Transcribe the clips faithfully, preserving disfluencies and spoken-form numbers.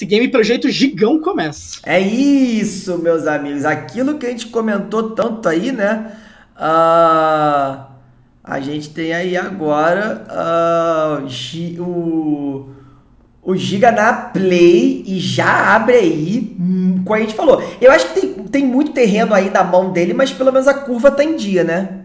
esse game, pelo jeito, gigão começa. É isso, meus amigos. Aquilo que a gente comentou tanto aí, né? Uh, a gente tem aí agora uh, o, o Giga na Play e já abre aí, hum, como a gente falou. Eu acho que tem, tem muito terreno aí na mão dele, mas pelo menos a curva tá em dia, né?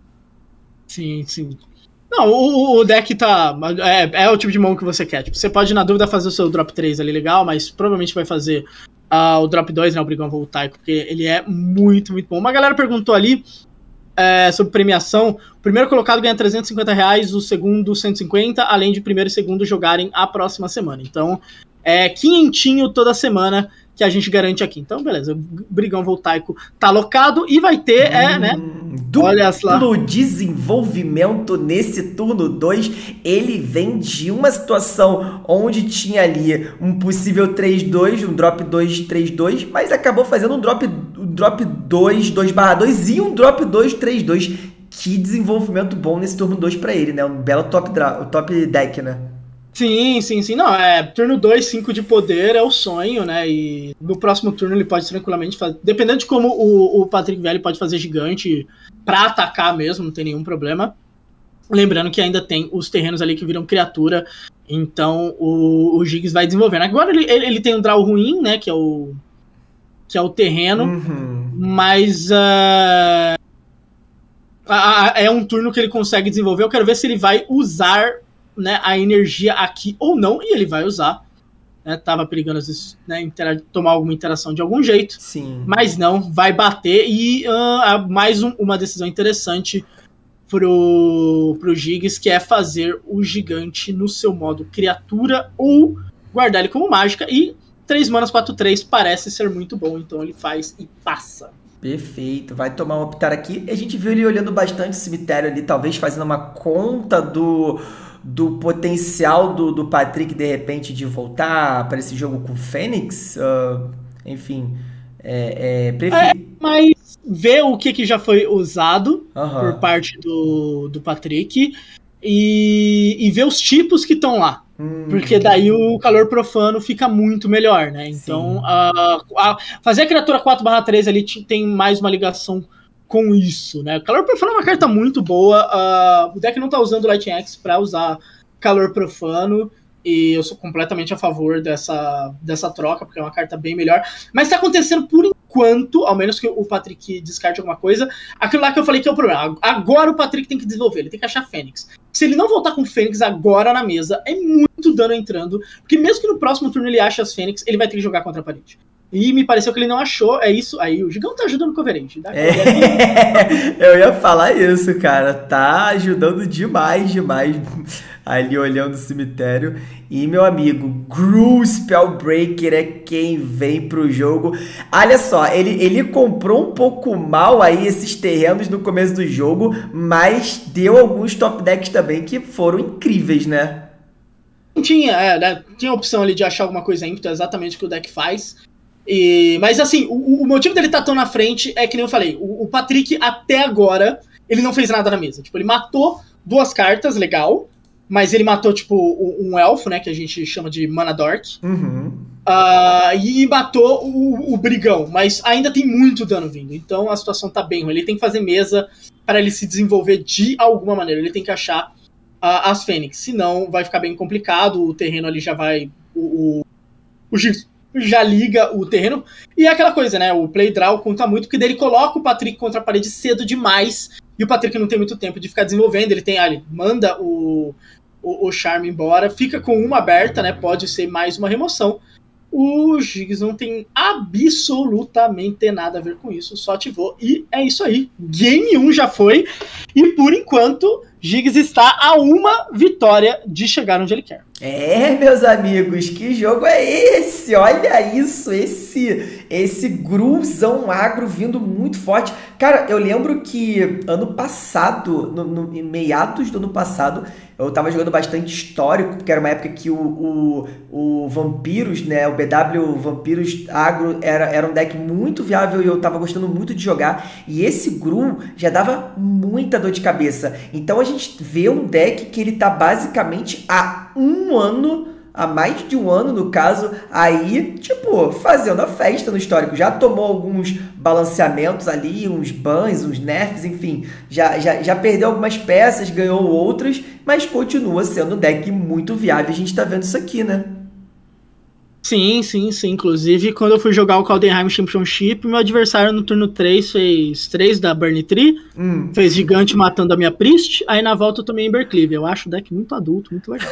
Sim, sim. Não, o, o deck tá... É, é o tipo de mão que você quer. Tipo, você pode, na dúvida, fazer o seu drop três ali legal, mas provavelmente vai fazer uh, o drop dois, né, o Brigão Voltaico, porque ele é muito, muito bom. Uma galera perguntou ali é, sobre premiação. O primeiro colocado ganha trezentos e cinquenta reais, o segundo cento e cinquenta, além de primeiro e segundo jogarem a próxima semana. Então, é quinhentinho toda semana que a gente garante aqui. Então, beleza, o Brigão Voltaico tá alocado e vai ter, hum, é, né? Olha duplo desenvolvimento nesse turno dois. Ele vem de uma situação onde tinha ali um possível três dois, um drop dois, três dois, mas acabou fazendo um drop, um drop dois, dois barra dois e um drop dois, três dois. Que desenvolvimento bom nesse turno dois pra ele, né? Um belo top, top deck, né? Sim, sim, sim. Não, é, turno dois, cinco de poder é o sonho, né? E no próximo turno ele pode tranquilamente fazer. Dependendo de como o, o Patrick Velho pode fazer gigante pra atacar mesmo, não tem nenhum problema. Lembrando que ainda tem os terrenos ali que viram criatura, então o, o Giggs vai desenvolvendo. Agora ele, ele, ele tem um draw ruim, né? Que é o, que é o terreno, uhum. mas uh, a, a, é um turno que ele consegue desenvolver. Eu quero ver se ele vai usar, né, a energia aqui ou não, e ele vai usar, né, tava perigando às vezes, né, tomar alguma interação de algum jeito, sim, mas não, vai bater, e uh, mais um, uma decisão interessante pro, pro Giggs, que é fazer o gigante no seu modo criatura, ou guardar ele como mágica, e três manas, quatro, três parece ser muito bom, então ele faz e passa. Perfeito, vai tomar um optar aqui. A gente viu ele olhando bastante o cemitério ali, talvez fazendo uma conta do do potencial do, do Patrick, de repente, de voltar para esse jogo com o Fênix. Uh, enfim, é, é, prefiro... é, mas ver o que, que já foi usado uhum. por parte do, do Patrick e, e ver os tipos que estão lá. Hum. Porque daí o calor profano fica muito melhor, né? Então, uh, a, fazer a criatura quatro barra três ali tem mais uma ligação com isso, né? Calor Profano é uma carta muito boa. Uh, o deck não tá usando Lightning Axe pra usar Calor Profano, e eu sou completamente a favor dessa, dessa troca, porque é uma carta bem melhor. Mas tá acontecendo por enquanto, ao menos que o Patrick descarte alguma coisa, aquilo lá que eu falei que é o problema. Agora o Patrick tem que desenvolver, ele tem que achar Fênix. Se ele não voltar com Fênix agora na mesa, é muito dano entrando, porque mesmo que no próximo turno ele ache as Fênix, ele vai ter que jogar contra a parede. E me pareceu que ele não achou, é isso. Aí o Gigão tá ajudando o Coverage. É, eu ia falar isso, cara. Tá ajudando demais, demais. Ali olhando o cemitério. E, meu amigo, Gru Spellbreaker é quem vem pro jogo. Olha só, ele, ele comprou um pouco mal aí esses terrenos no começo do jogo, mas deu alguns top decks também que foram incríveis, né? Tinha, é, né? Tinha a opção ali de achar alguma coisa ímpita, exatamente o que o deck faz. E, mas assim, o, o motivo dele estar tão na frente é que nem eu falei, o, o Patrick até agora, ele não fez nada na mesa. Tipo, ele matou duas cartas, legal, mas ele matou, tipo, um, um elfo, né, que a gente chama de Mana Dork, uhum. uh, e matou o, o Brigão, mas ainda tem muito dano vindo, então a situação tá bem ruim. Ele tem que fazer mesa para ele se desenvolver de alguma maneira, ele tem que achar uh, as Fênix, senão vai ficar bem complicado, o terreno ali já vai... O, o, o já liga o terreno, e é aquela coisa, né, o play draw conta muito, porque daí ele coloca o Patrick contra a parede cedo demais, e o Patrick não tem muito tempo de ficar desenvolvendo, ele tem, ali, manda o, o, o Charme embora, fica com uma aberta, né, pode ser mais uma remoção. O Giggs não tem absolutamente nada a ver com isso, só ativou, e é isso aí, game um já foi, e por enquanto, Giggs está a uma vitória de chegar onde ele quer. É, meus amigos, que jogo é esse? Olha isso, esse esse gruzão agro vindo muito forte. Cara, eu lembro que ano passado, no, no, em meados do ano passado, eu tava jogando bastante histórico, porque era uma época que o, o, o Vampiros, né, o B W Vampiros agro era, era um deck muito viável e eu tava gostando muito de jogar. E esse Gru já dava muita dor de cabeça. Então a gente vê um deck que ele tá basicamente há um ano há mais de um ano, no caso, aí, tipo, fazendo a festa no histórico. Já tomou alguns balanceamentos ali, uns bans, uns nerfs, enfim. Já, já, já perdeu algumas peças, ganhou outras, mas continua sendo um deck muito viável. A gente tá vendo isso aqui, né? Sim, sim, sim. Inclusive, quando eu fui jogar o Kaldheim Championship, meu adversário no turno três fez três da Burn Tree, hum. fez gigante matando a minha Priest, aí na volta eu tomei Embercleave. Eu acho o deck muito adulto, muito legal.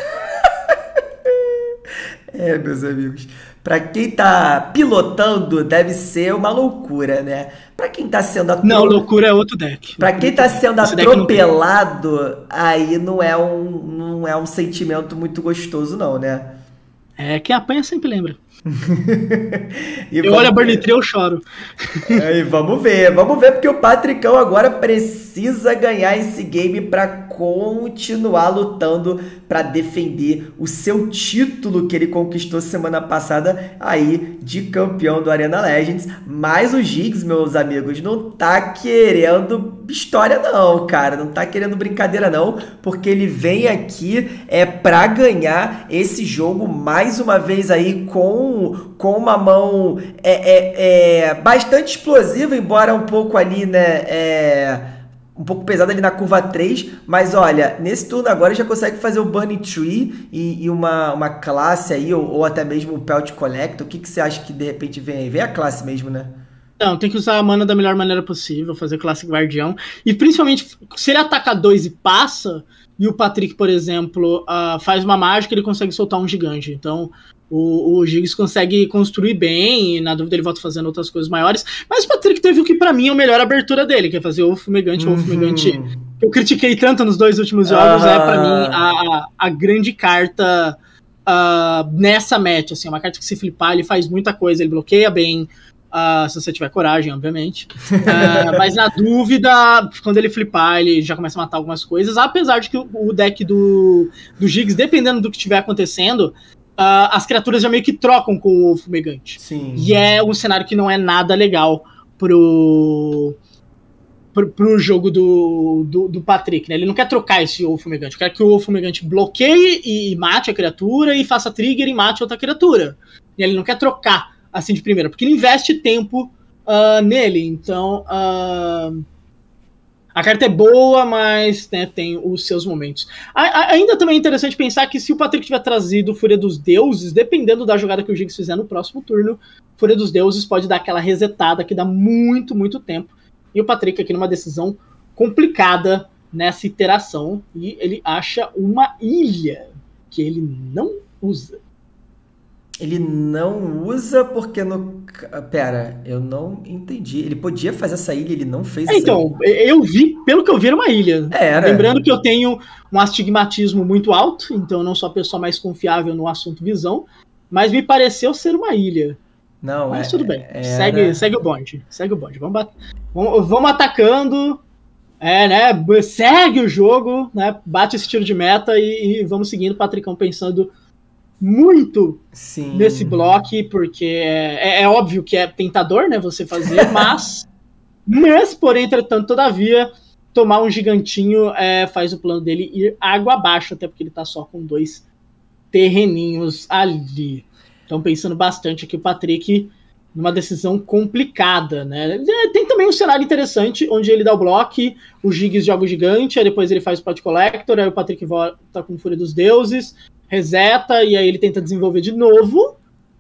É, meus amigos, pra quem tá pilotando, deve ser uma loucura, né? Pra quem tá sendo atro... Não, loucura é outro deck. Pra quem tá sendo atropelado, aí não é, um, não é um sentimento muito gostoso, não, né? É, quem apanha sempre lembra. Eu olho a Burn Tree, eu choro. E vamos ver, vamos ver, porque o Patricão agora precisa ganhar esse game para continuar lutando para defender o seu título que ele conquistou semana passada aí de campeão do Arena Legends. Mas o Giggs, meus amigos, não tá querendo história não, cara, não tá querendo brincadeira não, porque ele vem aqui é para ganhar esse jogo mais uma vez aí com, com uma mão é, é, é, bastante explosiva, embora um pouco ali, né, é, um pouco pesada ali na curva três, mas olha, nesse turno agora já consegue fazer o Burning Tree e, e uma, uma classe aí, ou, ou até mesmo o Pelt Collector. O que, que você acha que de repente vem aí? Vem a classe mesmo, né? Não, tem que usar a mana da melhor maneira possível, fazer classe guardião. E principalmente, se ele ataca dois e passa, e o Patrick, por exemplo, uh, faz uma mágica, ele consegue soltar um gigante. Então, o, o Giggs consegue construir bem, e na dúvida ele volta fazendo outras coisas maiores. Mas o Patrick teve o que pra mim é a melhor abertura dele, que é fazer o Fumegante ou o Fumegante. Que eu critiquei tanto nos dois últimos jogos, ah. é pra mim a, a grande carta uh, nessa match. Assim, uma carta que se flipar, ele faz muita coisa, ele bloqueia bem. Uh, se você tiver coragem, obviamente. Uh, mas na dúvida, quando ele flipar, ele já começa a matar algumas coisas. Apesar de que o, o deck do, do Giggs, dependendo do que estiver acontecendo, uh, as criaturas já meio que trocam com o Fumegante. Sim. E é um cenário que não é nada legal pro, pro, pro jogo do, do, do Patrick, né? Ele não quer trocar esse O Fumegante. Quer que o Fumegante bloqueie e mate a criatura e faça trigger e mate outra criatura. E ele não quer trocar assim de primeira, porque ele investe tempo uh, nele, então uh, a carta é boa, mas né, tem os seus momentos. A, a, ainda também é interessante pensar que se o Patrick tiver trazido Fúria dos Deuses, dependendo da jogada que o Giggs fizer no próximo turno, Fúria dos Deuses pode dar aquela resetada que dá muito, muito tempo, e o Patrick aqui numa decisão complicada nessa iteração, e ele acha uma ilha que ele não usa. Ele não usa porque no... Pera, eu não entendi. Ele podia fazer essa ilha, ele não fez é, essa então, ilha. eu vi, pelo que eu vi, era uma ilha. Era. Lembrando que eu tenho um astigmatismo muito alto, então eu não sou a pessoa mais confiável no assunto visão, mas me pareceu ser uma ilha. Não, mas é, tudo bem, era... segue, segue o bonde. Segue o bonde. Vamos, bat... vamos, vamos atacando, é, né? Segue o jogo, né? Bate esse tiro de meta e, e vamos seguindo o Patricão pensando muito Sim. nesse bloco, porque é, é óbvio que é tentador, né, você fazer, mas, mas, porém, entretanto, todavia, tomar um gigantinho é, faz o plano dele ir água abaixo, até porque ele tá só com dois terreninhos ali. Então, pensando bastante aqui o Patrick numa decisão complicada, né? Tem também um cenário interessante, onde ele dá o bloco, o Giggs joga o gigante, aí depois ele faz o Pot Collector, aí o Patrick volta com Fúria dos Deuses, reseta, e aí ele tenta desenvolver de novo,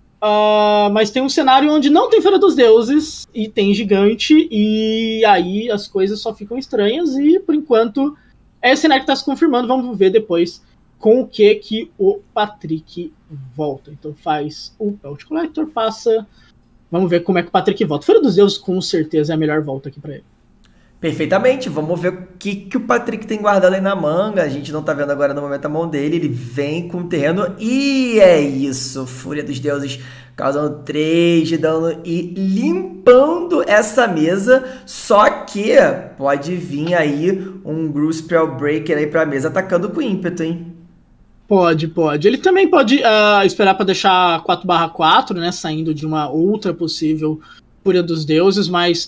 uh, mas tem um cenário onde não tem Fúria dos Deuses, e tem gigante, e aí as coisas só ficam estranhas, e por enquanto é o cenário que está se confirmando, vamos ver depois com o que que o Patrick volta. Então faz o Pelt Collector, passa, vamos ver como é que o Patrick volta. Fúria dos Deuses com certeza é a melhor volta aqui para ele. Perfeitamente, vamos ver o que, que o Patrick tem guardado aí na manga. A gente não tá vendo agora no momento a mão dele, ele vem com o terreno e é isso, Fúria dos Deuses causando três de dano e limpando essa mesa, só que pode vir aí um Grul Spellbreaker aí pra mesa atacando com ímpeto, hein? Pode, pode. Ele também pode uh, esperar para deixar quatro barra quatro, né, saindo de uma outra possível Fúria dos Deuses, mas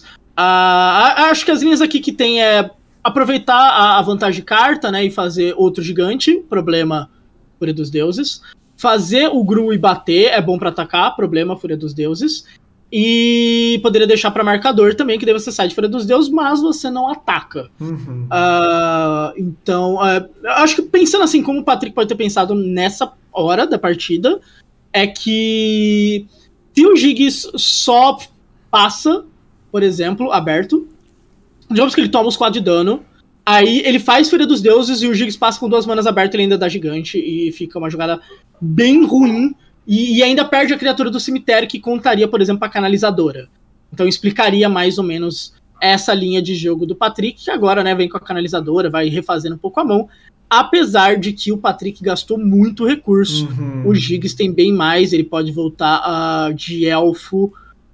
uh, acho que as linhas aqui que tem é aproveitar a, a vantagem de carta, né, e fazer outro gigante, problema Fúria dos Deuses. fazer o Gru e bater é bom pra atacar, problema, Fúria dos Deuses. E poderia deixar pra marcador também, que daí você sai de Fúria dos Deuses, mas você não ataca. Uhum. Uh, então, uh, eu acho que pensando assim, como o Patrick pode ter pensado nessa hora da partida, é que se o Giggs só passa, por exemplo, aberto, digamos que ele toma os quatro de dano, aí ele faz Fúria dos Deuses e o Giggs passa com duas manas abertas, ele ainda dá gigante e fica uma jogada bem ruim. E, e ainda perde a criatura do cemitério, que contaria, por exemplo, a canalizadora. Então explicaria mais ou menos essa linha de jogo do Patrick, que agora, né, vem com a canalizadora, vai refazendo um pouco a mão. Apesar de que o Patrick gastou muito recurso. Uhum. O Giggs tem bem mais, ele pode voltar uh, de elfo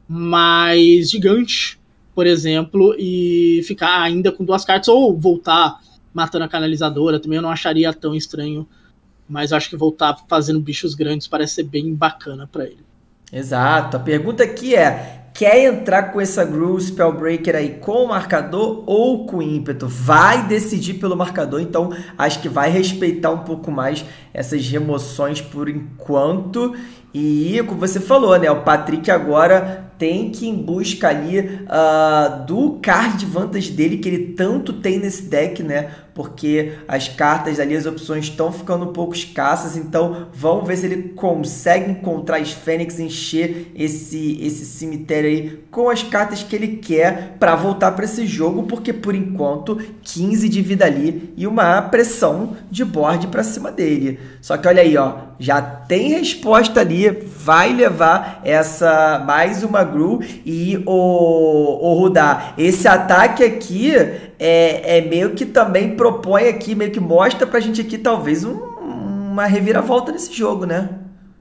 mais gigante, por exemplo, e ficar ainda com duas cartas, ou voltar matando a canalizadora, também eu não acharia tão estranho. Mas eu acho que voltar fazendo bichos grandes parece ser bem bacana pra ele. Exato. A pergunta aqui é, quer entrar com essa Gru Spellbreaker aí com o marcador ou com ímpeto? Vai decidir pelo marcador, então acho que vai respeitar um pouco mais essas remoções por enquanto. E como você falou, né, o Patrick agora tem que ir em busca ali uh, do card vantage dele, que ele tanto tem nesse deck, né? Porque as cartas ali, as opções estão ficando um pouco escassas, então vamos ver se ele consegue encontrar as Fênix, encher esse, esse cemitério aí com as cartas que ele quer para voltar para esse jogo, porque por enquanto quinze de vida ali e uma pressão de board para cima dele. Só que olha aí, ó, já tem resposta ali, vai levar essa mais uma Gru e o, o Rudá, esse ataque aqui é, é meio que também propõe aqui, meio que mostra pra gente aqui talvez um, uma reviravolta nesse jogo, né?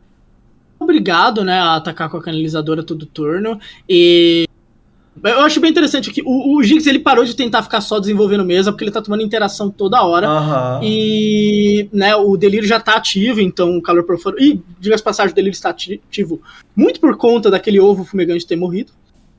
Obrigado, né, a atacar com a canalizadora todo turno. E eu acho bem interessante que o, o Giggs, ele parou de tentar ficar só desenvolvendo mesa, porque ele tá tomando interação toda hora. Uhum. E, né, o delírio já tá ativo, então o calor profano... E, diga-se de passagem, o delírio está ativo muito por conta daquele ovo fumegante ter morrido.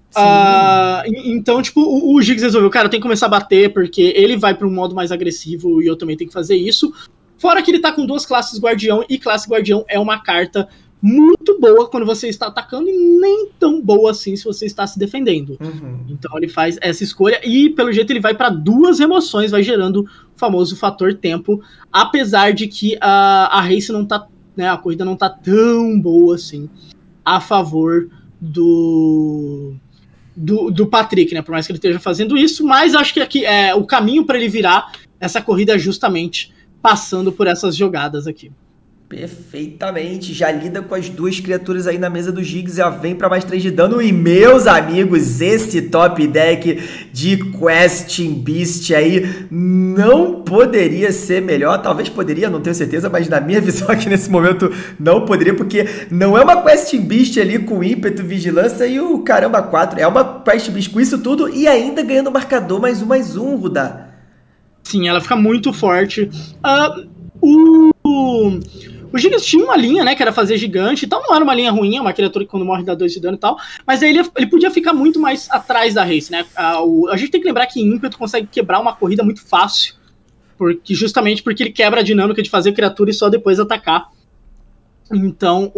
Uh, então, tipo, o, o Giggs resolveu, cara, eu tenho que começar a bater, porque ele vai para um modo mais agressivo e eu também tenho que fazer isso. Fora que ele tá com duas classes guardião, e classe guardião é uma carta muito boa quando você está atacando e nem tão boa assim se você está se defendendo. Uhum. Então ele faz essa escolha e, pelo jeito, ele vai para duas remoções, vai gerando o famoso fator tempo, apesar de que a, a race não tá, né, a corrida não tá tão boa assim a favor do... Do, do Patrick, né? Por mais que ele esteja fazendo isso, mas acho que aqui é o caminho para ele virar essa corrida é justamente passando por essas jogadas aqui. Perfeitamente, já lida com as duas criaturas aí na mesa do Giggs, já vem para mais três de dano. E meus amigos, esse top deck de Questing Beast aí não poderia ser melhor. Talvez poderia, não tenho certeza, mas na minha visão aqui nesse momento não poderia, porque não é uma Questing Beast ali com ímpeto, vigilância e o caramba quatro, é uma Questing Beast com isso tudo e ainda ganhando marcador mais um, mais um, Rudá. Sim, ela fica muito forte. Uh, o... O Giggs tinha uma linha, né, que era fazer gigante, então não era uma linha ruim, é uma criatura que quando morre dá dois de dano e tal, mas aí ele, ele podia ficar muito mais atrás da race, né, a, o, a gente tem que lembrar que ímpeto consegue quebrar uma corrida muito fácil, porque, justamente porque ele quebra a dinâmica de fazer criatura e só depois atacar. Então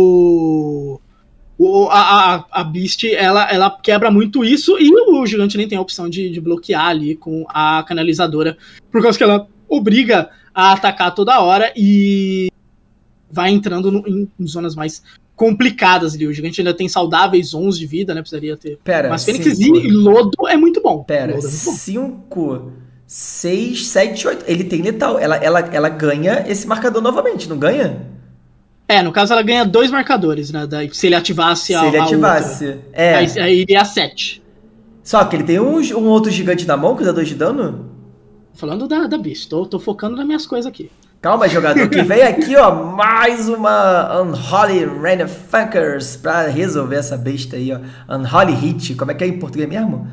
o... o a, a, a Beast, ela, ela quebra muito isso, e o gigante nem tem a opção de, de bloquear ali com a canalizadora, por causa que ela obriga a atacar toda hora e vai entrando no, em, em zonas mais complicadas ali. O gigante ainda tem saudáveis onze de vida, né? Precisaria ter. Pera, mas Fênix e Lodo é muito bom. Pera, cinco, seis, sete, oito. Ele tem letal. Ela, ela, ela ganha esse marcador novamente, não ganha? É, no caso ela ganha dois marcadores, né? Daí, se ele ativasse a. Se ele ativasse. Outra, é. Aí, aí iria sete. Só que ele tem um, um outro gigante na mão que dá dois de dano? Falando da, da Beast, tô, tô focando nas minhas coisas aqui. Calma, jogador, que vem aqui, ó, mais uma Unholy Rainfuckers pra resolver essa besta aí, ó. Unholy Hit, como é que é em português mesmo?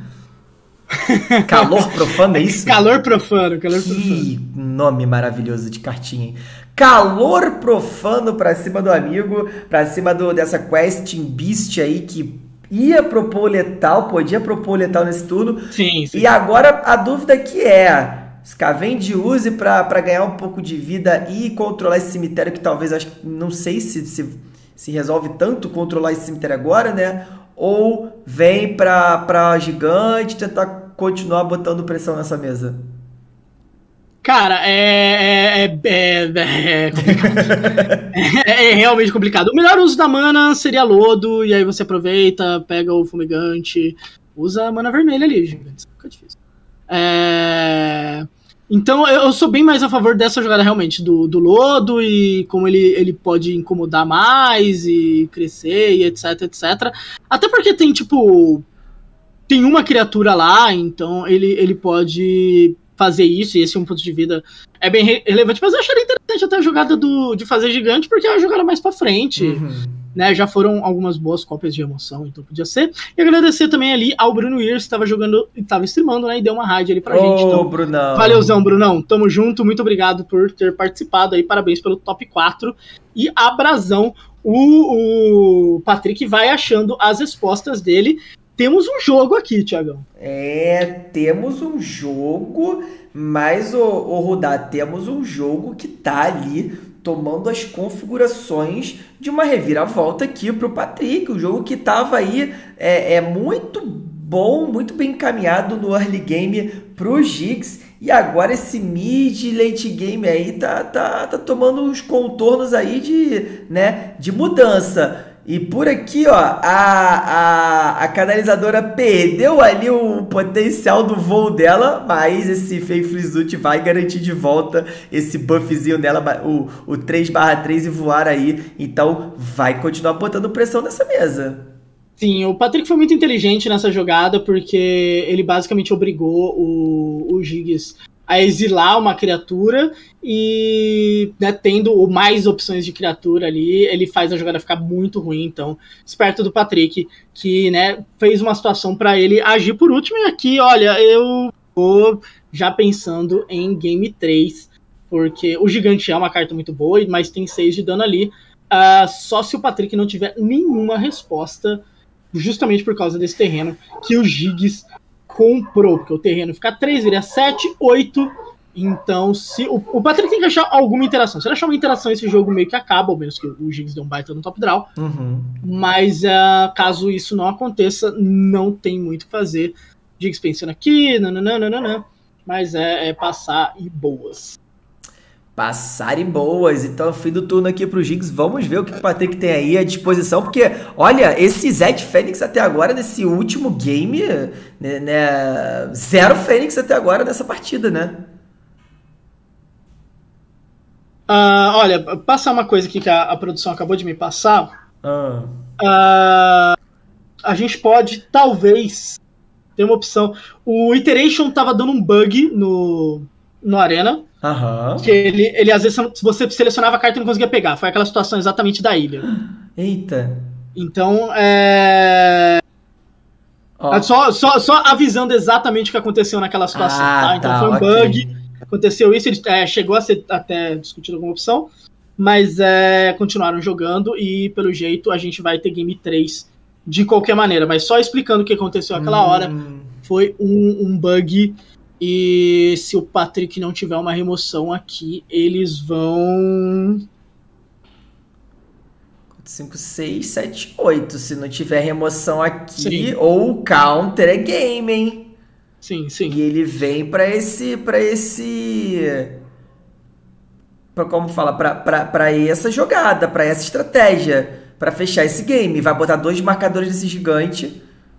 Calor profano, é isso? Calor profano, calor que profano. Que nome maravilhoso de cartinha, hein? Calor profano pra cima do amigo, pra cima do, dessa Questing Beast aí que ia propor letal, podia propor letal nesse turno. Sim, sim. E agora a dúvida que é... Scavenge use pra, pra ganhar um pouco de vida e controlar esse cemitério que talvez, acho, não sei se, se, se resolve tanto controlar esse cemitério agora, né? Ou vem pra, pra gigante tentar continuar botando pressão nessa mesa? Cara, é, é, é, é, complicado. é, é realmente complicado. O melhor uso da mana seria lodo, e aí você aproveita, pega o fumegante, usa a mana vermelha ali, gente. Fica difícil. É... Então eu sou bem mais a favor dessa jogada realmente, do, do lodo, e como ele, ele pode incomodar mais e crescer, e etc, etcétera. Até porque tem, tipo, tem uma criatura lá, então ele, ele pode fazer isso, e esse um ponto de vida é bem re- relevante, mas eu acharia interessante até a jogada do, de fazer gigante, porque é uma jogada mais pra frente, uhum. né, já foram algumas boas cópias de emoção, então podia ser, e agradecer também ali ao Bruno Ears, que tava jogando, tava streamando, né, e deu uma raid ali pra Ô, gente, então, Brunão. Valeuzão, Brunão, tamo junto, muito obrigado por ter participado aí, parabéns pelo top quatro, e abrasão, o, o Patrick vai achando as respostas dele. Temos um jogo aqui, Thiagão. É, temos um jogo, mas, ô, ô Rudá, temos um jogo que tá ali tomando as configurações de uma reviravolta aqui pro Patrick. Um jogo que tava aí, é, é muito bom, muito bem encaminhado no early game pro Giggs. E agora esse mid late game aí tá, tá, tá tomando uns contornos aí de, né, de mudança. E por aqui, ó, a, a, a canalizadora perdeu ali o potencial do voo dela, mas esse Faithless Ult vai garantir de volta esse buffzinho dela, o, o três barra três e voar aí. Então vai continuar botando pressão nessa mesa. Sim, o Patrick foi muito inteligente nessa jogada, porque ele basicamente obrigou o, o Giggs a exilar uma criatura e, né, tendo mais opções de criatura ali, ele faz a jogada ficar muito ruim. Então, esperto do Patrick, que, né, fez uma situação para ele agir por último. E aqui, olha, eu vou já pensando em Game três, porque o Gigante é uma carta muito boa, mas tem seis de dano ali. Uh, só se o Patrick não tiver nenhuma resposta, justamente por causa desse terreno que o Giggs comprou, porque o terreno fica três, vira sete, oito. Então, se o, o Patrick tem que achar alguma interação. Se ele achar uma interação, esse jogo meio que acaba, ao menos que o Giggs dê um baita no top draw. Uhum. Mas, uh, caso isso não aconteça, não tem muito o que fazer. Giggs pensando aqui, nananana, mas é, é passar e boas. Passar e boas. Então, fim do turno aqui pro Giggs. Vamos ver o que o Patrick tem aí à disposição. Porque, olha, esse Zed Fênix até agora, nesse último game, né, né, zero Fênix até agora nessa partida, né? Uh, olha, passar uma coisa aqui que a, a produção acabou de me passar. Ah. Uh, a gente pode, talvez, ter uma opção. O Iteration tava dando um bug no, no Arena. Aham. Que ele, ele, às vezes, se você selecionava a carta e não conseguia pegar. Foi aquela situação exatamente da ilha. Eita. Então, é... Oh. Só, só, só avisando exatamente o que aconteceu naquela situação. Ah, tá? Então tá, foi um okay. bug. Aconteceu isso, ele é, chegou a ser até discutido alguma opção. Mas é, continuaram jogando e, pelo jeito, a gente vai ter Game três de qualquer maneira. Mas só explicando o que aconteceu naquela hum. hora, foi um, um bug... E se o Patrick não tiver uma remoção aqui, eles vão... cinco, seis, sete, oito. Se não tiver remoção aqui, sim. ou o counter é game, hein? Sim, sim. E ele vem pra esse... Pra esse... Pra, como fala? Pra, pra, pra essa jogada, pra essa estratégia. Pra fechar esse game. Vai botar dois marcadores desse gigante.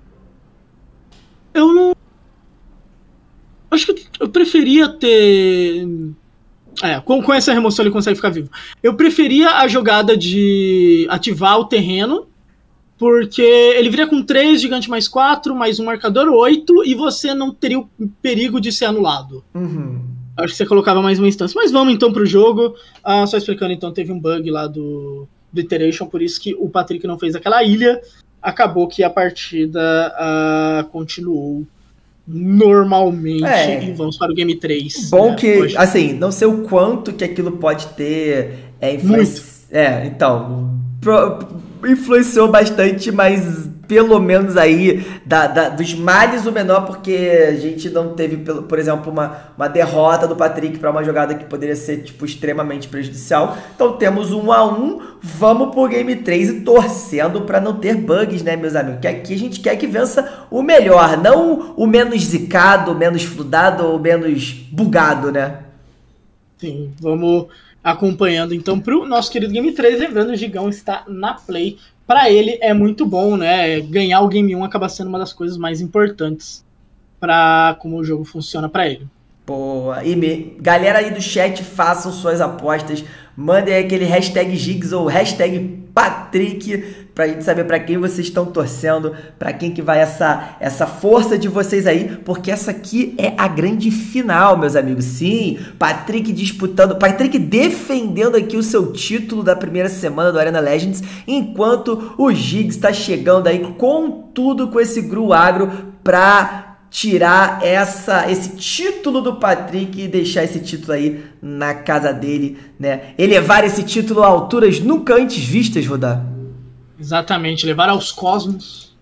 Eu não... Acho que eu preferia ter... É, com, com essa remoção ele consegue ficar vivo. Eu preferia a jogada de ativar o terreno, porque ele viria com três, gigante mais quatro, mais um marcador, oito, e você não teria o perigo de ser anulado. Uhum. Acho que você colocava mais uma instância. Mas vamos então pro jogo. Ah, só explicando, então, teve um bug lá do, do Iteration, por isso que o Patrick não fez aquela ilha. Acabou que a partida ah, continuou normalmente, é. E vamos para o Game três. Bom, né? Que, Hoje. Assim, não sei o quanto que aquilo pode ter é, influência. É, então, pro, influenciou bastante, mas pelo menos aí, da, da, dos males o menor, porque a gente não teve, por exemplo, uma, uma derrota do Patrick para uma jogada que poderia ser, tipo, extremamente prejudicial. Então temos um a um, vamos pro Game três e torcendo para não ter bugs, né, meus amigos? Que aqui a gente quer que vença o melhor, não o menos zicado, o menos fludado ou menos bugado, né? Sim, vamos acompanhando então pro nosso querido Game três, lembrando, o Gigão está na Play. Para ele é muito bom, né? Ganhar o Game um acaba sendo uma das coisas mais importantes para como o jogo funciona para ele. Boa. E me... galera aí do chat, façam suas apostas. Mandem aí aquele hashtag Gigs ou hashtag Patrick pra gente saber pra quem vocês estão torcendo, pra quem que vai essa, essa força de vocês aí, porque essa aqui é a grande final, meus amigos. Sim, Patrick disputando, Patrick defendendo aqui o seu título da primeira semana do Arena Legends, enquanto o Giggs tá chegando aí com tudo com esse Gru Agro pra tirar essa, esse título do Patrick e deixar esse título aí na casa dele, né? Elevar esse título a alturas nunca antes vistas, Rodar. Exatamente, levar aos cosmos.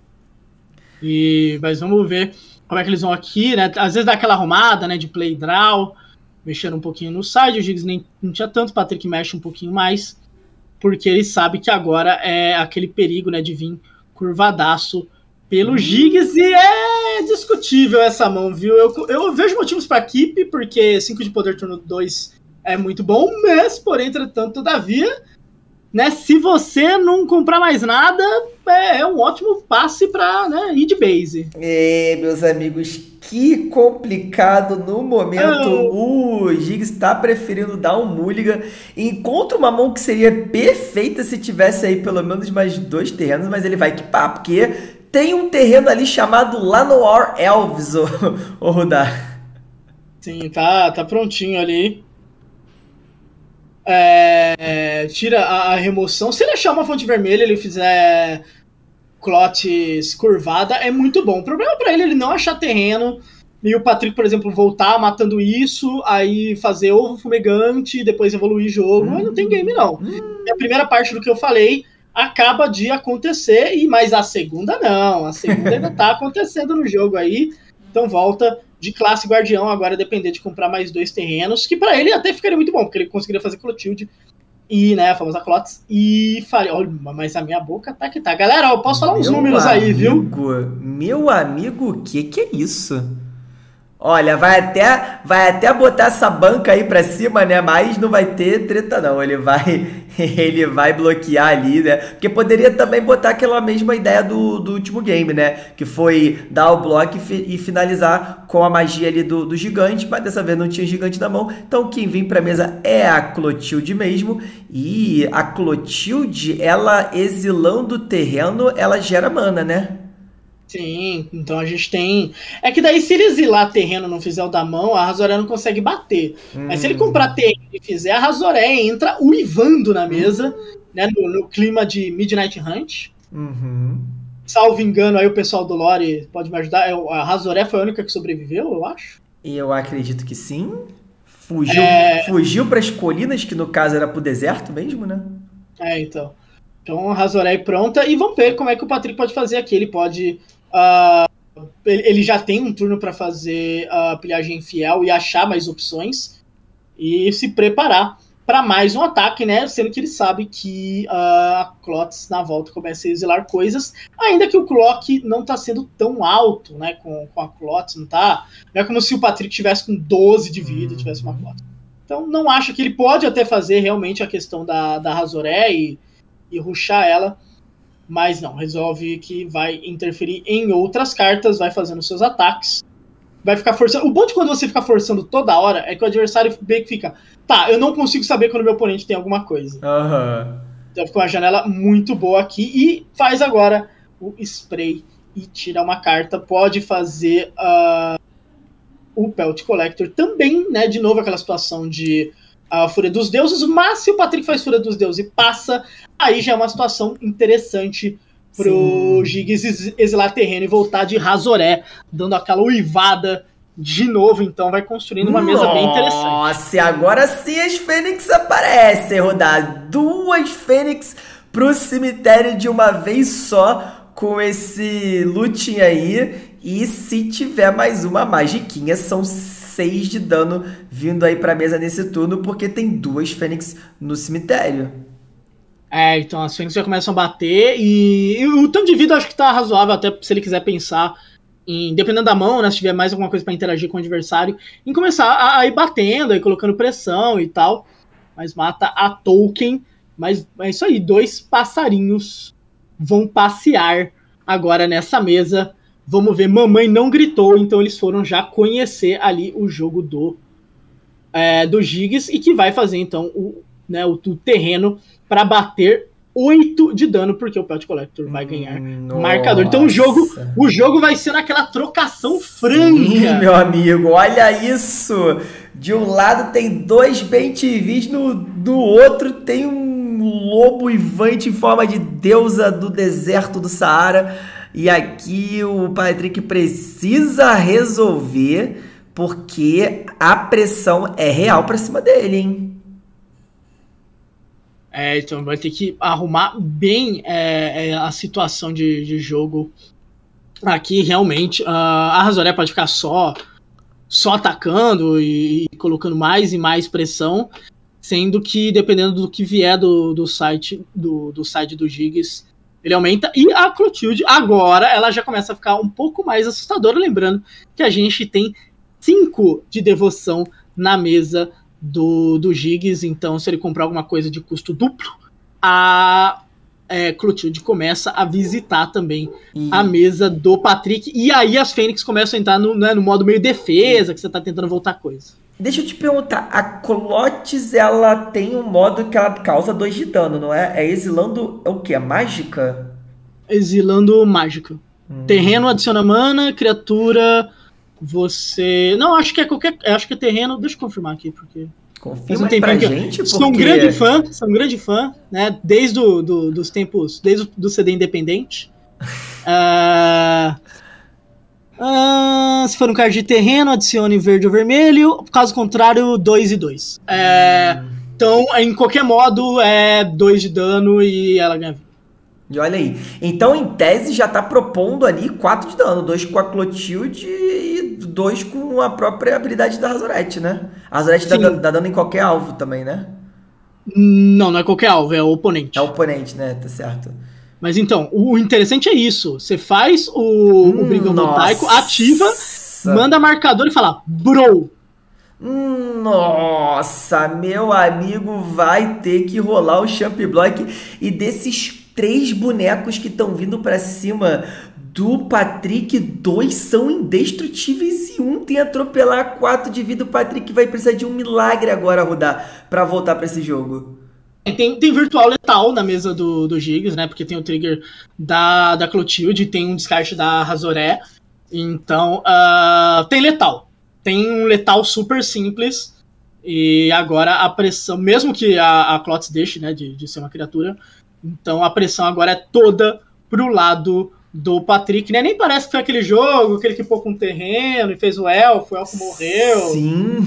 E mas vamos ver como é que eles vão aqui, né? Às vezes dá aquela arrumada, né, de play draw, mexendo um pouquinho no side. O Giggs nem não tinha tanto, o Patrick mexe um pouquinho mais, porque ele sabe que agora é aquele perigo, né, de vir curvadaço pelo Giggs, e é discutível essa mão, viu? Eu, eu vejo motivos para keep, porque cinco de poder turno dois é muito bom, mas, porém, entretanto, todavia, né, se você não comprar mais nada, é, é um ótimo passe para, né, ir de base. É, meus amigos, que complicado no momento. Oh. O Giggs está preferindo dar um mulligan. Encontra uma mão que seria perfeita se tivesse aí pelo menos mais dois terrenos, mas ele vai equipar, porque tem um terreno ali chamado Llanowar Elves, ô, ô Rudar. Sim, tá, tá prontinho ali. É, tira a, a remoção. Se ele achar uma fonte vermelha, ele fizer clotes curvada, é muito bom. O problema pra ele é ele não achar terreno. E o Patrick, por exemplo, voltar matando isso, aí fazer ovo fumegante e depois evoluir jogo. Hum. Mas não tem game, não. Hum. A primeira parte do que eu falei acaba de acontecer, e mas a segunda não, a segunda ainda tá acontecendo no jogo aí, então volta de classe guardião, agora depender de comprar mais dois terrenos, que pra ele até ficaria muito bom, porque ele conseguiria fazer Clotilde e, né, a famosa Clots, e faria, olha, mas a minha boca tá que tá. Galera, eu posso falar uns meu números amigo, aí, viu? Meu amigo, o que que é isso? Olha, vai até, vai até botar essa banca aí pra cima, né? Mas não vai ter treta, não. Ele vai, ele vai bloquear ali, né? Porque poderia também botar aquela mesma ideia do, do último game, né? Que foi dar o bloco e, fi, e finalizar com a magia ali do, do gigante. Mas dessa vez não tinha gigante na mão. Então quem vem pra mesa é a Clotilde mesmo. E a Clotilde, ela exilando o terreno, ela gera mana, né? Sim, então a gente tem... É que daí se ele exilar terreno e não fizer o da mão, a Razoré não consegue bater. Hum. Mas se ele comprar terreno e fizer, a Razoré entra uivando na mesa, hum. né, no, no clima de Midnight Hunt. Uhum. Salvo engano, aí o pessoal do lore pode me ajudar. A Razoré foi a única que sobreviveu, eu acho. Eu acredito que sim. Fugiu, é... fugiu para as colinas, que no caso era pro deserto mesmo, né? É, então. Então a Razoré é pronta, e vamos ver como é que o Patrick pode fazer aqui. Ele pode... Uh, ele, ele já tem um turno para fazer a uh, pilhagem fiel e achar mais opções e se preparar para mais um ataque, né? Sendo que ele sabe que uh, a Clots na volta começa a exilar coisas, ainda que o clock não tá sendo tão alto, né? Com, com a Clots, não tá. Não é como se o Patrick tivesse com doze de vida e tivesse uma Clots. Então não acho que ele pode até fazer realmente a questão da, da Razoré e, e rushar ela. Mas não, resolve que vai interferir em outras cartas, vai fazendo seus ataques, vai ficar forçando. O bom de quando você fica forçando toda hora é que o adversário meio que fica, tá, eu não consigo saber quando meu oponente tem alguma coisa. Uhum. Então fica uma janela muito boa aqui, e faz agora o spray e tira uma carta. Pode fazer uh, o Pelt Collector também, né? De novo aquela situação de a Fúria dos Deuses, mas se o Patrick faz Fúria dos Deuses e passa, aí já é uma situação interessante pro Giggs exilar terreno e voltar de Razoré, dando aquela uivada de novo. Então vai construindo uma mesa Nossa, bem interessante. Nossa, e agora sim as Fênix aparecem, Rodar. Duas Fênix pro cemitério de uma vez só, com esse looting aí. E se tiver mais uma magiquinha, são seis de dano vindo aí pra mesa nesse turno, porque tem duas Fênix no cemitério. É, então as Fênix já começam a bater e, e o tanto de vida eu acho que tá razoável, até se ele quiser pensar em, dependendo da mão, né, se tiver mais alguma coisa pra interagir com o adversário, em começar a, a ir batendo, aí colocando pressão e tal. Mas mata a Tolkien. Mas é isso aí, dois passarinhos vão passear agora nessa mesa. Vamos ver, mamãe não gritou, então eles foram já conhecer ali o jogo do, é, do Giggs, e que vai fazer então o, né, o, o terreno para bater oito de dano, porque o Pelt Collector vai ganhar Nossa. marcador. Então o jogo, o jogo vai ser naquela trocação franca. Sim, meu amigo, olha isso! De um lado tem dois Ben T Vs, no, do outro tem um lobo ivante em forma de deusa do deserto do Saara. E aqui o Patrick precisa resolver, porque a pressão é real pra cima dele, hein? É, então vai ter que arrumar bem é, é, a situação de, de jogo aqui, realmente. Uh, a Razoré pode ficar só, só atacando e, e colocando mais e mais pressão, sendo que, dependendo do que vier do, do site do, do site do Giggs, ele aumenta. E a Clotilde, agora, ela já começa a ficar um pouco mais assustadora, lembrando que a gente tem cinco de devoção na mesa do, do Giggs, então se ele comprar alguma coisa de custo duplo, a é, Clotilde começa a visitar também e... a mesa do Patrick, e aí as Fênix começam a entrar no, né, no modo meio defesa, que você tá tentando voltar coisa. Deixa eu te perguntar, a Clotis, ela tem um modo que ela causa dois de dano, não é? É exilando, é o que? É mágica? Exilando mágica. Hum. Terreno adiciona mana, criatura... Você... Não, acho que é qualquer... Acho que é terreno... Deixa eu confirmar aqui, porque... Confirma aí pra gente, porque... Sou um grande fã, sou um grande fã, né? Desde do, do, dos tempos... Desde o C D independente. uh... Uh... Se for um card de terreno, adicione verde ou vermelho. Caso contrário, dois e dois. É... Hum. Então, em qualquer modo, é dois de dano e ela ganha vida. E olha aí. Então, em tese, já tá propondo ali quatro de dano. dois com a Clotilde e dois com a própria habilidade da Razorette, né? A Razorette dá, dá dano em qualquer alvo também, né? Não, não é qualquer alvo, é o oponente. É o oponente, né? Tá certo. Mas então, o interessante é isso. Você faz o, hum, o Brigão Voltaico, ativa, manda marcador e fala, bro. Nossa, meu amigo, vai ter que rolar o Champ Block. E desses três bonecos que estão vindo pra cima do Patrick, dois são indestrutíveis e um tem atropelar quatro de vida. O Patrick vai precisar de um milagre agora, rodar, pra voltar pra esse jogo. Tem, tem virtual letal na mesa do, do Giggs, né? Porque tem o trigger da, da Clotilde, tem um descarte da Razoré. Então, uh, tem letal. Tem um letal super simples. E agora a pressão, mesmo que a, a Clotis deixe, né, de, de ser uma criatura, então a pressão agora é toda pro lado do Patrick, né? Nem parece que foi aquele jogo, aquele que pôs com um terreno e fez o elfo, o elfo morreu. Sim.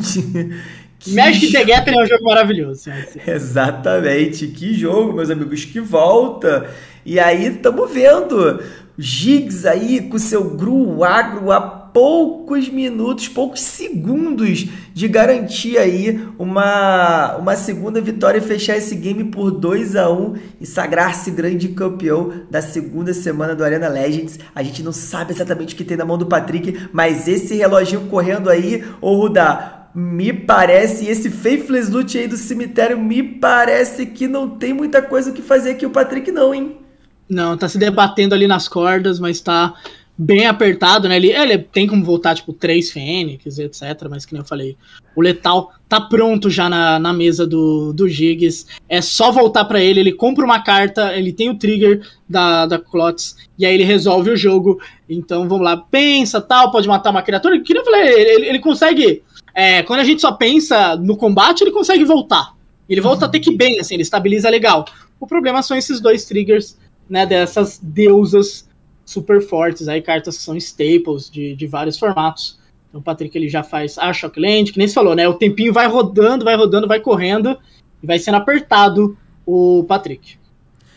Magic the Gathering é um jogo maravilhoso. Exatamente. Que jogo, meus amigos, que volta. E aí, estamos vendo Giggs aí com seu Gru agro a poucos minutos, poucos segundos de garantir aí uma, uma segunda vitória e fechar esse game por dois a um e sagrar-se grande campeão da segunda semana do Arena Legends. A gente não sabe exatamente o que tem na mão do Patrick, mas esse reloginho correndo aí, ô Rudá, me parece, esse Faithless Loot aí do cemitério, me parece que não tem muita coisa o que fazer aqui o Patrick não, hein? Não, tá se debatendo ali nas cordas, mas tá bem apertado, né? Ele, ele tem como voltar, tipo, três Fênix, etcétera. Mas, que nem eu falei, o Letal tá pronto já na, na mesa do, do Giggs. É só voltar pra ele, ele compra uma carta, ele tem o trigger da, da Clotis, e aí ele resolve o jogo. Então, vamos lá, pensa, tal, pode matar uma criatura. Que nem eu falei, ele, ele consegue... É, quando a gente só pensa no combate, ele consegue voltar. Ele volta até que bem, assim, ele estabiliza legal. O problema são esses dois triggers, né, dessas deusas super fortes, aí cartas que são staples de, de vários formatos. Então o Patrick ele já faz a Shockland, que nem você falou, né, o tempinho vai rodando, vai rodando, vai correndo, e vai sendo apertado o Patrick.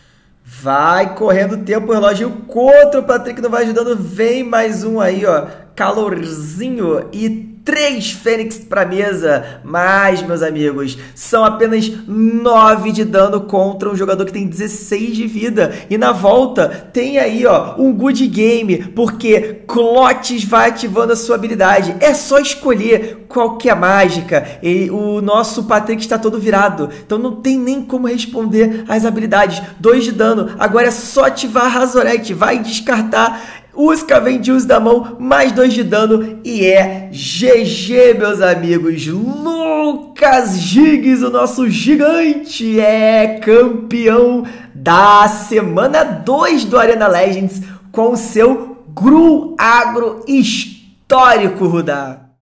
Vai correndo o tempo, o relógio contra o Patrick não vai ajudando. Vem mais um aí, ó. Calorzinho e três Fênix pra mesa. Mas, meus amigos, são apenas nove de dano contra um jogador que tem dezesseis de vida. E na volta tem aí, ó, um good game, porque Clotes vai ativando a sua habilidade. É só escolher qual que é a mágica. E o nosso Patrick está todo virado, então não tem nem como responder às habilidades. dois de dano, agora é só ativar a Razorette. Vai descartar os Cavendius da mão, mais dois de dano e é G G, meus amigos. Lucas Giggs, o nosso gigante, é campeão da semana dois do Arena Legends com o seu Gru Agro histórico, Rudá.